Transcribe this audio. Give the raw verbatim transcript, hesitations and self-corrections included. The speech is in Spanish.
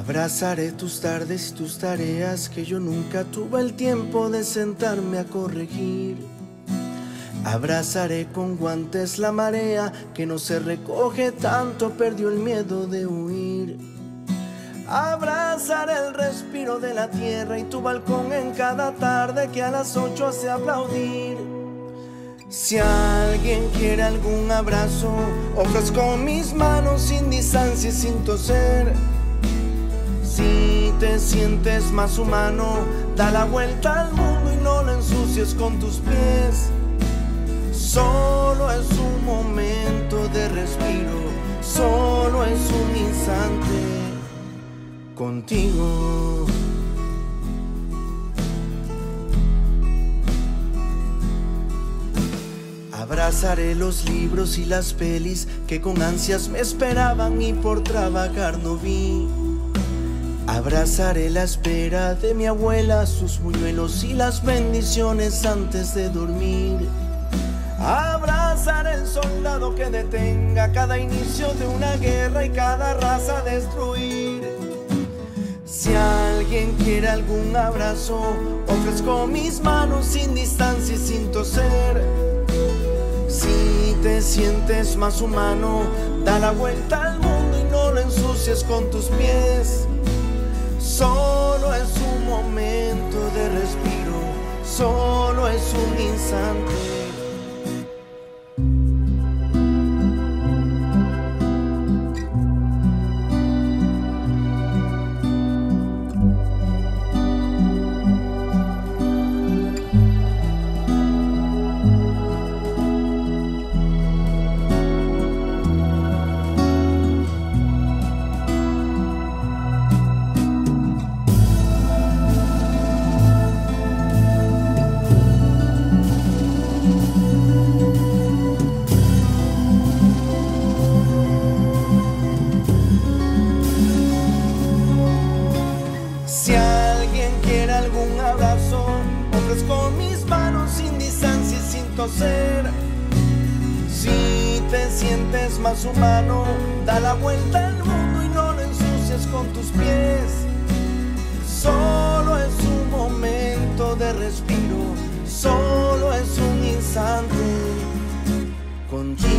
Abrazaré tus tardes y tus tareas que yo nunca tuve el tiempo de sentarme a corregir. Abrazaré con guantes la marea que no se recoge tanto, perdió el miedo de huir. Abrazaré el respiro de la tierra y tu balcón en cada tarde que a las ocho hace aplaudir. Si alguien quiere algún abrazo, ofrezco mis manos sin distancia y sin toser. Si te sientes más humano, da la vuelta al mundo y no lo ensucies con tus pies. Solo es un momento de respiro, solo es un instante contigo. Abrazaré los libros y las pelis que con ansias me esperaban y por trabajar no vi. Abrazaré la espera de mi abuela, sus buñuelos y las bendiciones antes de dormir. Abrazaré el soldado que detenga cada inicio de una guerra y cada raza destruir. Si alguien quiere algún abrazo, ofrezco mis manos sin distancia y sin toser. Si te sientes más humano, da la vuelta al mundo y no lo ensucies con tus pies. Solo es un momento de respiro, solo es un instante. Si alguien quiere algún abrazo, ofrezco mis manos sin distancia y sin toser. Si te sientes más humano, da la vuelta al mundo y no lo ensucies con tus pies. Solo es un momento de respiro, solo es un instante contigo.